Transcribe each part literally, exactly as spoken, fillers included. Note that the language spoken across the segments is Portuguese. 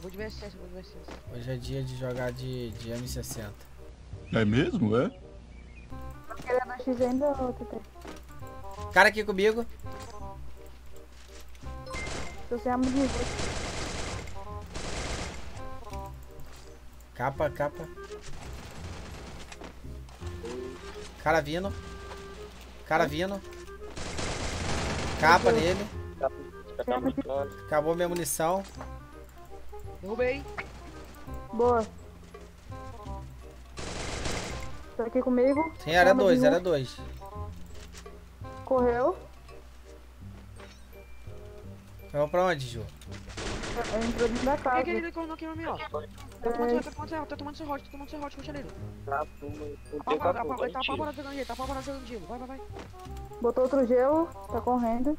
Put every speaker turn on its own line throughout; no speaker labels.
Eu vou de V S S, eu vou de V S S.
Hoje é dia de jogar de, de M sessenta.
É mesmo, é?
Tá querendo X ainda ou T T?
Cara aqui comigo.
Se você ama de jeito.
Capa, capa. Cara vindo. Cara vindo. Capa nele. Acabou minha munição.
Derrubei.
Boa. Tá aqui comigo.
Sim, era
Chama de
dois,
novo.
era dois.
Correu.
Vamos pra onde, Ju?
Ele entrou dentro da
Por
casa.
que ele ele colocou aqui no meu, ó? Tá tomando serra, tá tomando serra, tá tomando serrote, tá tomando serrote, puxa nele.
Tá, toma, eu tenho
Apavorado,
capô,
apavorado, tá
mentira.
apavorado jogando gelo, tá apavorado jogando gelo. Vai, vai, vai.
Botou outro gelo. Tá correndo.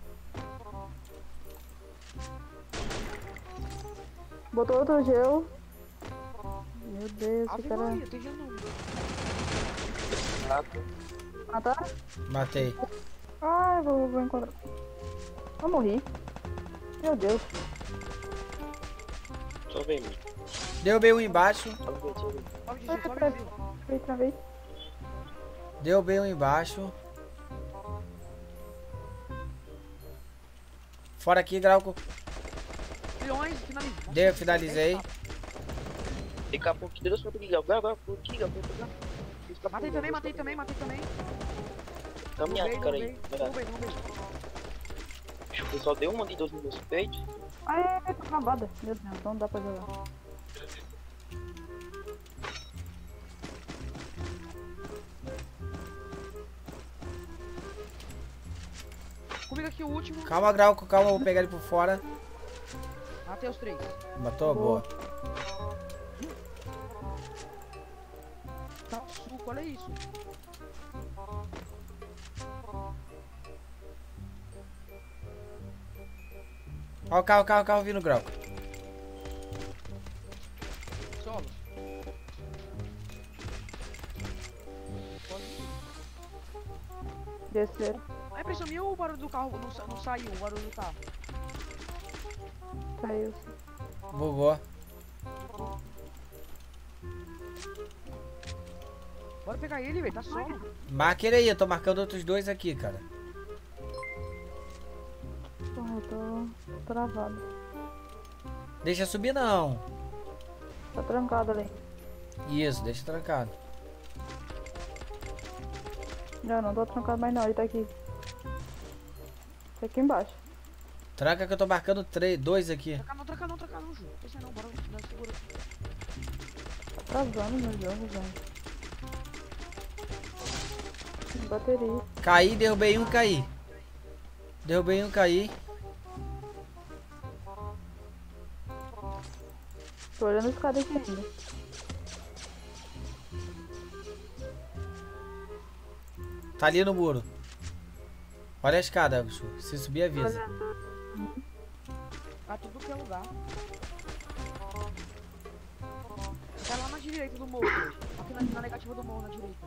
Botou outro gelo. Meu Deus, esse
Ave
cara...
Maria, tem gelo não.
Tá,
Mataram?
Matei.
Ah, eu vou, vou encontrar. Eu morri. Meu Deus.
deixa eu ver, mano.
Derrubei um embaixo.
Deixa eu ver, deixa eu ver.
Sobe de
Ah,
gelo, sobe
pra-
de gelo.
Travei, travei.
Derrubei um embaixo. Fora aqui, Grauco.
Milhões, finaliza. Nossa,
Deu,
tem
finalizei.
dez
Tem capô aqui, Deus, pra ligar. Vai, vai, vou aqui, vou pegar.
capas. Matei também, matei também, matei também.
Caminhado,
Derrubei,
cara aí.
derrubei, derrubei, derrubei.
Acho que só deu uma de dois nos meus peitos.
Ai, ai, ai, tô travada. Meu Deus, não dá pra jogar.
Comigo aqui o último.
Calma, Grauco, calma, vou pegar ele por fora.
Matei os três.
Matou? Boa.
Tá um suco, olha isso.
Ó o carro, carro, carro vindo, Grauco.
Solo. Pode ir.
Desceram.
A impressão minha ou o barulho do carro não, sa- não saiu, o barulho do carro?
Saiu.
Bugou.
Bora pegar ele, velho, tá solo.
Marca ele aí, eu tô marcando outros dois aqui, cara.
Porra, eu tô travado.
Deixa subir não.
Tá trancado ali.
Isso, deixa trancado.
Não, não tô trancado mais não, ele tá aqui. Tá aqui embaixo.
Tranca que eu tô marcando três, dois aqui.
Tranca não, tranca não, tranca não, Ju. Deixa não, bora, não, segura.
Tá travando meu jogo, velho. Bateria.
Caí, derrubei um, caí. Derrubei um, caí.
Tô olhando os caras aqui ainda.
Tá ali no muro. Olha a escada, Chu. Se subir, avisa.
Tá tudo que é lugar. Tá lá na direita do morro, velho. Aqui na, na negativa do morro, na direita.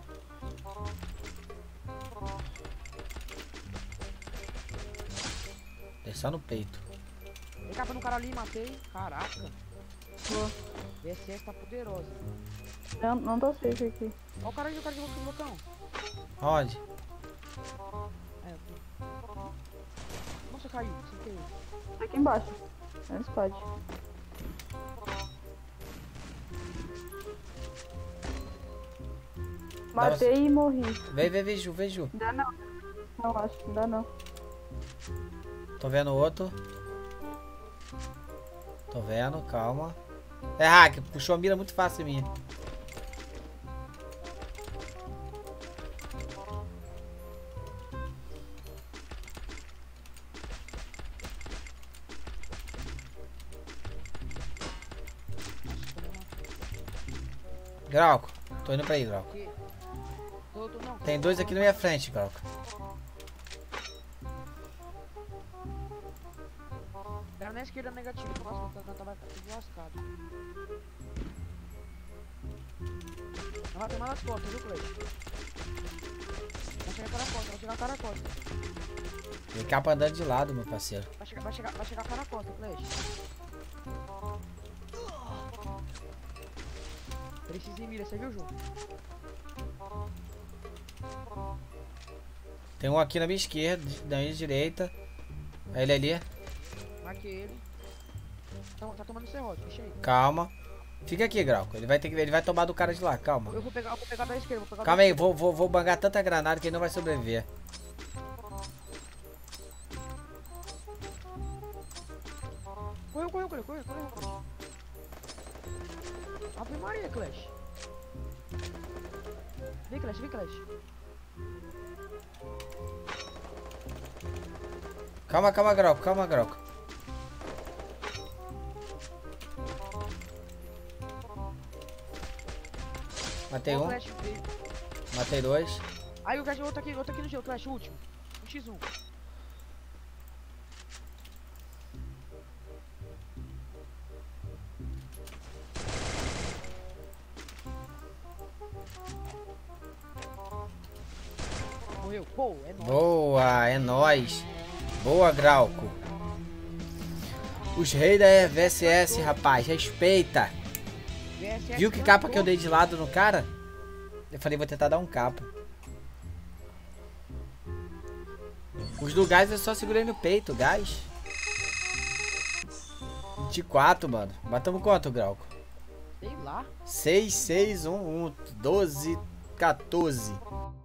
Deixa só no peito.
Tem capa no cara ali, matei. Caraca.
Boa.
V S S tá poderosa.
Não, não tô safe aqui.
Ó o cara aí, o cara de você no botão.
Onde?
É, aqui. Nossa, caiu, sem querer.
Tá aqui embaixo. É um squad. Matei e morri.
Vem, vem, vem, Ju, vem, Ju.
Dá não. Não, acho que dá não.
Tô vendo outro. Tô vendo, calma. É hack, puxou a mira muito fácil em mim. Grauco, tô indo pra aí, Grauco.
Aqui. Tô, tô, não.
Tem dois aqui na minha frente, Grauco.
Era na esquerda negativo. Nossa, tá, tava tudo lascado. Ela vai tomar nas costas, viu, Clay? Vai chegar cara a costa, vai chegar cara a costa.
Tem capa andando de lado, meu parceiro.
Vai chegar, vai chegar, vai chegar cara a costa, Clay. Precisa ir mira, você viu, João?
Tem um aqui na minha esquerda, na minha direita. Aí ele ali.
Marquei ele. Tá, tá tomando serrote, deixa aí.
Calma. Fica aqui, Grauco. Ele vai ter que ele vai tomar do cara de lá, calma.
Eu vou pegar, eu vou pegar da esquerda, vou pegar
Calma
da
aí, vou, vou, vou bangar tanta granada que ele não vai sobreviver.
Correu, correu, correu, correu, correu, correu. Ave Maria, Clash. Vem, Clash, vem, Clash.
Calma, calma, Grauco, calma, Grauco. Matei
Ó,
um,
Clash veio.
matei dois.
Aí o Clash, outro aqui, outro aqui no gelo, Clash, o último. Um por um. Morreu. Pô, é nóis.
Boa, é nóis. Boa, Grauco. Os reis da V S S, rapaz, respeita.
V S S
Viu que capa que eu dei de lado no cara? Eu falei, vou tentar dar um capa. Os do gás eu só segurei no peito, gás. vinte e quatro, mano. Matamos quanto, Grauco?
Sei lá.
seis, seis, um, um, doze, quatorze.